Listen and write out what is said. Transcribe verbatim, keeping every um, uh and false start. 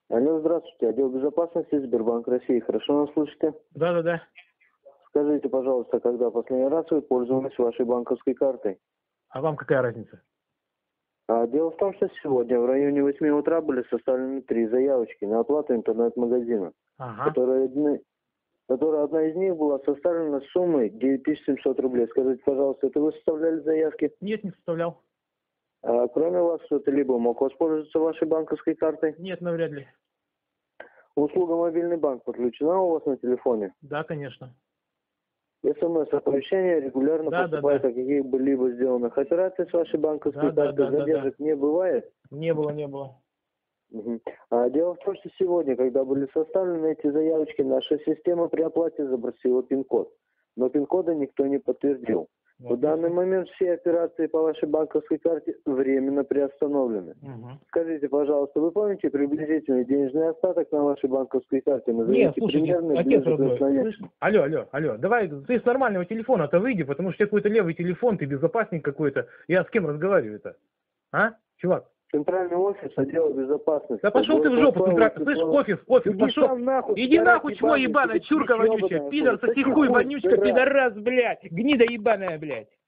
Алло, здравствуйте. Отдел безопасности Сбербанк России. Хорошо нас слышите? Да, да, да. Скажите, пожалуйста, когда последний раз вы пользовались вашей банковской картой? А вам какая разница? А, дело в том, что сегодня в районе восьми утра были составлены три заявочки на оплату интернет-магазина, Ага. которые одни, которая одна из них была составлена с суммой девять тысяч семьсот рублей. Скажите, пожалуйста, это вы составляли заявки? Нет, не составлял. А, кроме вас кто-то либо мог воспользоваться вашей банковской картой? Нет, навряд ли. Услуга мобильный банк подключена у вас на телефоне? Да, конечно. СМС-оповещения регулярно Да, поступают да, о каких-либо сделанных операциях с вашей банковской Да, да, картой. да, да, Задержек не бывает? Не было, не было. Мгм. А дело в том, что сегодня, когда были составлены эти заявочки, наша система при оплате запросила пин-код. Но пин-кода никто не подтвердил. В данный момент все операции по вашей банковской карте временно приостановлены. Угу. Скажите, пожалуйста, вы помните приблизительный денежный остаток на вашей банковской карте? Назовите Нет, слушайте, примерный, отец ближе к родной, настоящему. слышь, алло, алло, алло, давай, ты с нормального телефона-то выйди, потому что у тебя какой-то левый телефон, ты безопасник какой-то. Я с кем разговариваю-то? А, чувак? Центральный офис отдела безопасности. Да пошел ты в жопу, центра... слышь, офис, офис, Иди пошел. сам нахуй, Иди пидорас нахуй, чмо ебаный, ебаная, ты чурка ебаная, вонючая, хуй. пидор, соси Соси хуй, хуй, вонючка, пидорас. пидорас, блядь, гнида ебаная, блядь.